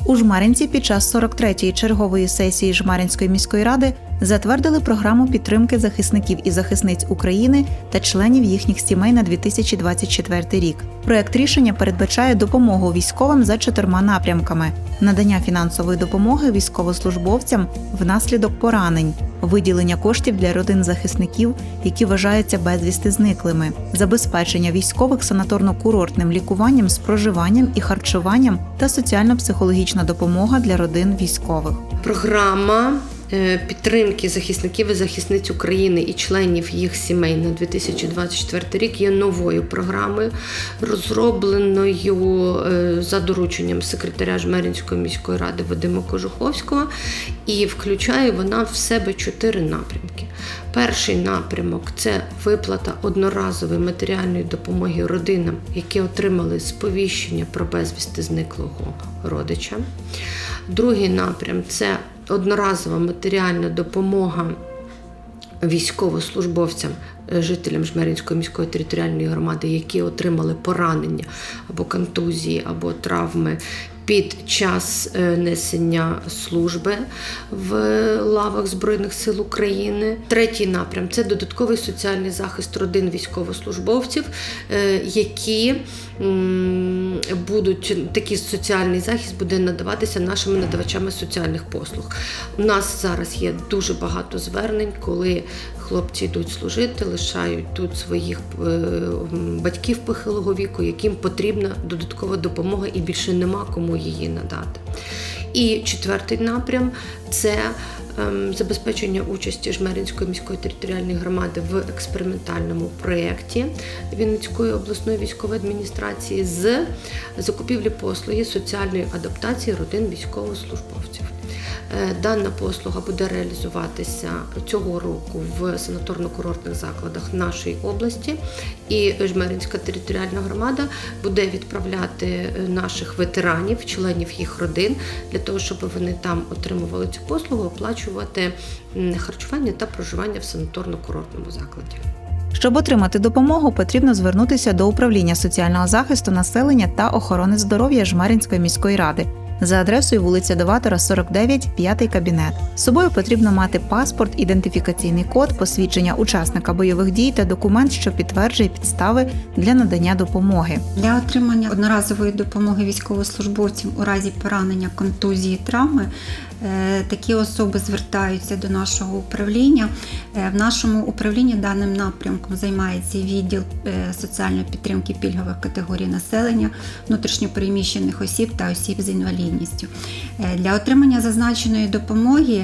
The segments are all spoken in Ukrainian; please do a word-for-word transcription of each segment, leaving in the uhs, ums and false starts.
У Жмеринці під час сорок третьої чергової сесії Жмеринської міської ради затвердили програму підтримки захисників і захисниць України та членів їхніх сімей на дві тисячі двадцять четвертий рік. Проект рішення передбачає допомогу військовим за чотирма напрямками: надання фінансової допомоги військовослужбовцям внаслідок поранень, виділення коштів для родин захисників, які вважаються безвісти зниклими, забезпечення військових санаторно-курортним лікуванням з проживанням і харчуванням та соціально-психологічна допомога для родин військових. Програма підтримки захисників і захисниць України і членів їх сімей на дві тисячі двадцять четвертий рік є новою програмою, розробленою за дорученням секретаря Жмеринської міської ради Вадима Кожуховського, і включає вона в себе чотири напрямки. Перший напрямок – це виплата одноразової матеріальної допомоги родинам, які отримали сповіщення про безвісти зниклого родича. Другий напрям – це одноразова матеріальна допомога військовослужбовцям, жителям Жмеринської міської територіальної громади, які отримали поранення або контузії, або травми під час несення служби в лавах Збройних сил України. Третій напрям – це додатковий соціальний захист родин військовослужбовців, які будуть, такий соціальний захист буде надаватися нашими надавачами соціальних послуг. У нас зараз є дуже багато звернень, коли хлопці йдуть служити, лишають тут своїх батьків похилого віку, яким потрібна додаткова допомога і більше нема кому її надати. І четвертий напрям – це забезпечення участі Жмеринської міської територіальної громади в експериментальному проєкті Вінницької обласної військової адміністрації з закупівлі послуги соціальної адаптації родин військовослужбовців. Дана послуга буде реалізуватися цього року в санаторно-курортних закладах нашої області, і Жмеринська територіальна громада буде відправляти наших ветеранів, членів їх родин, для того, щоб вони там отримували цю послугу, оплачувати харчування та проживання в санаторно-курортному закладі. Щоб отримати допомогу, потрібно звернутися до Управління соціального захисту населення та охорони здоров'я Жмеринської міської ради за адресою вулиця Доватора, сорок дев'ять, п'ятий кабінет. З собою потрібно мати паспорт, ідентифікаційний код, посвідчення учасника бойових дій та документ, що підтверджує підстави для надання допомоги. Для отримання одноразової допомоги військовослужбовцям у разі поранення, контузії, травми такі особи звертаються до нашого управління. В нашому управлінні даним напрямком займається відділ соціальної підтримки пільгових категорій населення, внутрішньопереміщених осіб та осіб з інвалідністю. Для отримання зазначеної допомоги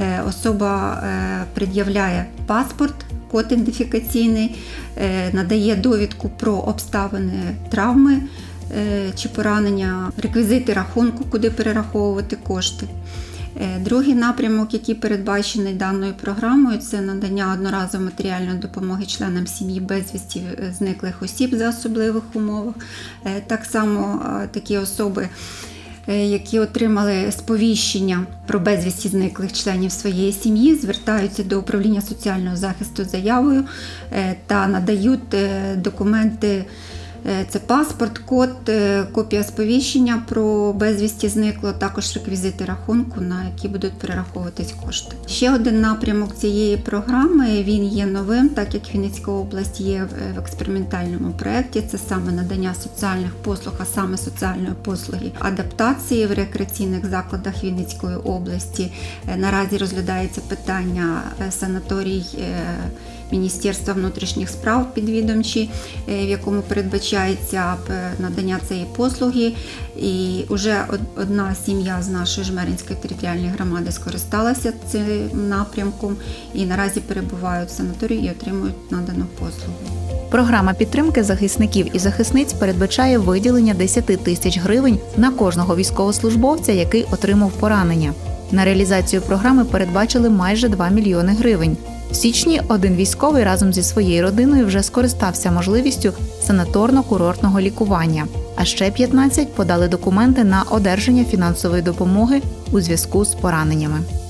особа пред'являє паспорт, код ідентифікаційний, надає довідку про обставини травми чи поранення, реквізити рахунку, куди перераховувати кошти. Другий напрямок, який передбачений даною програмою, це надання одноразової матеріальної допомоги членам сім'ї безвісті зниклих осіб за особливих умовах. Так само такі особи, які отримали сповіщення про безвісті зниклих членів своєї сім'ї, звертаються до управління соціального захисту з заявою та надають документи. Це паспорт, код, копія сповіщення про безвісті зникло, також реквізити рахунку, на які будуть перераховуватись кошти. Ще один напрямок цієї програми, він є новим, так як Вінницька область є в експериментальному проєкті. Це саме надання соціальних послуг, а саме соціальної послуги адаптації в рекреаційних закладах Вінницької області. Наразі розглядається питання санаторій Міністерства внутрішніх справ підвідомчі, в якому передбачається надання цієї послуги. І вже одна сім'я з нашої Жмеринської територіальної громади скористалася цим напрямком і наразі перебувають в санаторії і отримують надану послугу. Програма підтримки захисників і захисниць передбачає виділення десять тисяч гривень на кожного військовослужбовця, який отримав поранення. На реалізацію програми передбачили майже два мільйони гривень. В січні один військовий разом зі своєю родиною вже скористався можливістю санаторно-курортного лікування, а ще п'ятнадцять подали документи на одержання фінансової допомоги у зв'язку з пораненнями.